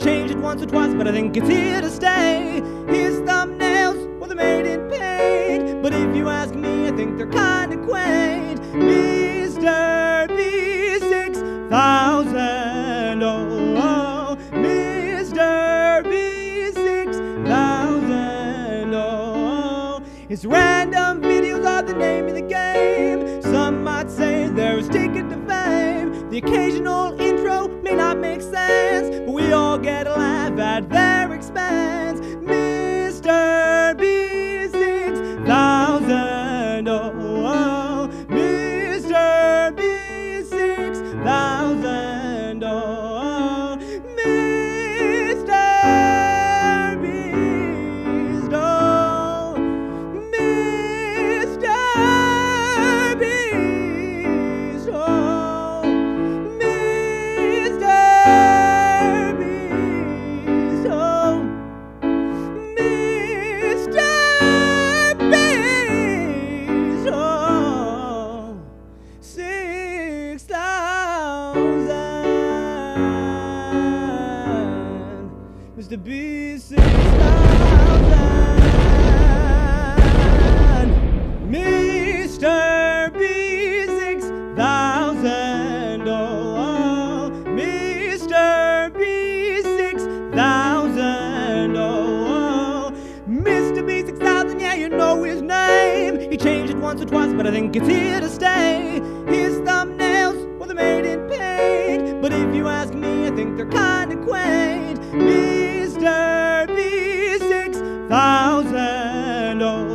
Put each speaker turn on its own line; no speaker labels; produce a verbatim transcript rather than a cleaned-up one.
changed it once or twice, but I think it's here to stay. His thumbnails, well, they're made in paint, but if you ask me, I think they're kinda quaint. Mister B six thousand, oh, oh, Mister B six thousand, oh, oh. His random videos are the name of the game. Some might say they're his ticket to fame. The occasional intro may not make sense, but we all get a laugh at their expense. Mister B six thousand, oh, oh, Mister B six thousand, oh, oh, Mister Beast, oh, Mister Beast, oh, Mister Beast, oh, Mister Beast, oh, six thousand, Mister Beast, six thousand, Mister B six thousand, oh, oh, Mister B six thousand, oh, oh, Mister B six thousand, yeah, you know his name. He changed it once or twice, but I think it's here to stay. His thumbnails, well, they're made in paint, but if you ask me, I think they're kinda quaint. Mister B six thousand, oh,